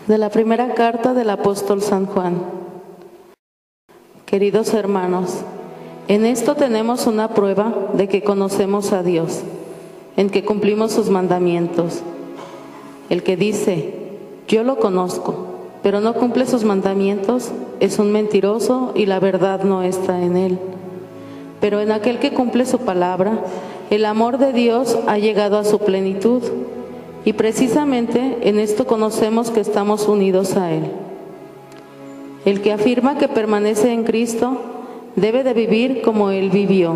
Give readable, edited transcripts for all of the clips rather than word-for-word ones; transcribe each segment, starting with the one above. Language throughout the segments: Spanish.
De la primera carta del apóstol San Juan. Queridos hermanos, en esto tenemos una prueba de que conocemos a Dios, en que cumplimos sus mandamientos. El que dice, yo lo conozco, pero no cumple sus mandamientos, es un mentiroso y la verdad no está en él. Pero en aquel que cumple su palabra, el amor de Dios ha llegado a su plenitud. Y precisamente en esto conocemos que estamos unidos a Él. El que afirma que permanece en Cristo debe de vivir como Él vivió.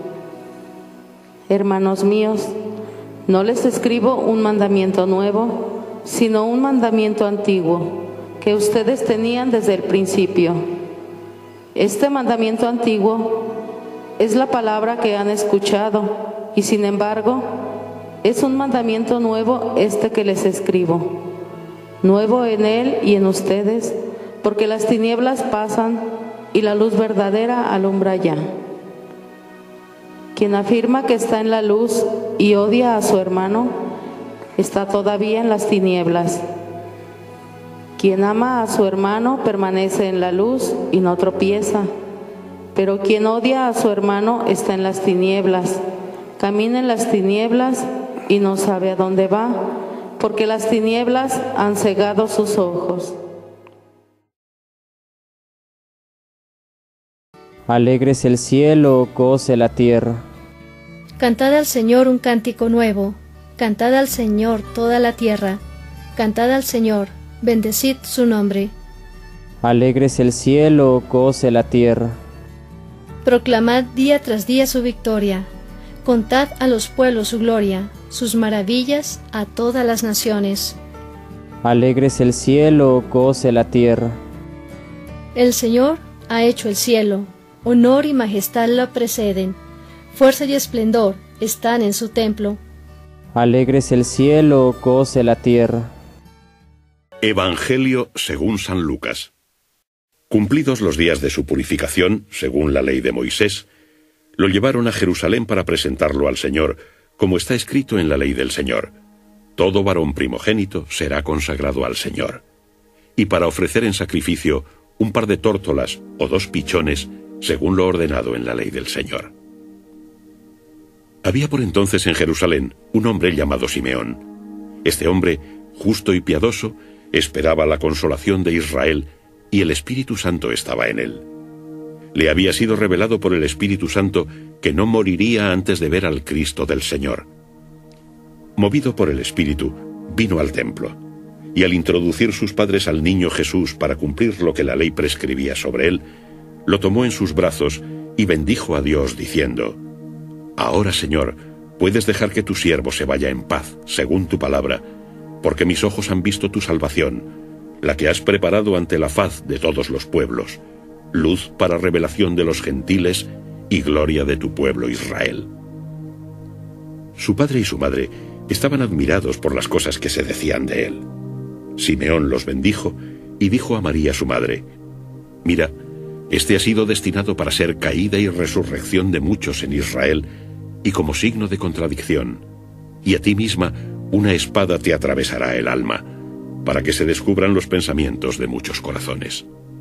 Hermanos míos, no les escribo un mandamiento nuevo, sino un mandamiento antiguo, que ustedes tenían desde el principio. Este mandamiento antiguo es la palabra que han escuchado, y sin embargo, es un mandamiento nuevo este que les escribo, nuevo en Él y en ustedes, porque las tinieblas pasan y la luz verdadera alumbra ya. Quien afirma que está en la luz y odia a su hermano, está todavía en las tinieblas. Quien ama a su hermano permanece en la luz y no tropieza, pero quien odia a su hermano está en las tinieblas, camina en las tinieblas y no sabe a dónde va, porque las tinieblas han cegado sus ojos. Alegres el cielo, goce la tierra. Cantad al Señor un cántico nuevo, cantad al Señor toda la tierra, cantad al Señor, bendecid su nombre. Alegres el cielo, goce la tierra. Proclamad día tras día su victoria, contad a los pueblos su gloria, sus maravillas a todas las naciones. Alegres el cielo, goce la tierra. El Señor ha hecho el cielo, honor y majestad lo preceden, fuerza y esplendor están en su templo. Alegres el cielo, goce la tierra. Evangelio según San Lucas. Cumplidos los días de su purificación, según la ley de Moisés, lo llevaron a Jerusalén para presentarlo al Señor, como está escrito en la ley del Señor. Todo varón primogénito será consagrado al Señor. Y para ofrecer en sacrificio un par de tórtolas o 2 pichones, según lo ordenado en la ley del Señor. Había por entonces en Jerusalén un hombre llamado Simeón. Este hombre, justo y piadoso, esperaba la consolación de Israel, y el Espíritu Santo estaba en él. Le había sido revelado por el Espíritu Santo que no moriría antes de ver al Cristo del Señor. Movido por el Espíritu, vino al templo, y al introducir sus padres al niño Jesús para cumplir lo que la ley prescribía sobre él, lo tomó en sus brazos y bendijo a Dios diciendo: Ahora, Señor, puedes dejar que tu siervo se vaya en paz, según tu palabra, porque mis ojos han visto tu salvación, la que has preparado ante la faz de todos los pueblos, luz para revelación de los gentiles y gloria de tu pueblo Israel. Su padre y su madre estaban admirados por las cosas que se decían de él. Simeón los bendijo y dijo a María su madre: Mira, este ha sido destinado para ser caída y resurrección de muchos en Israel, y como signo de contradicción, y a ti misma una espada te atravesará el alma, para que se descubran los pensamientos de muchos corazones.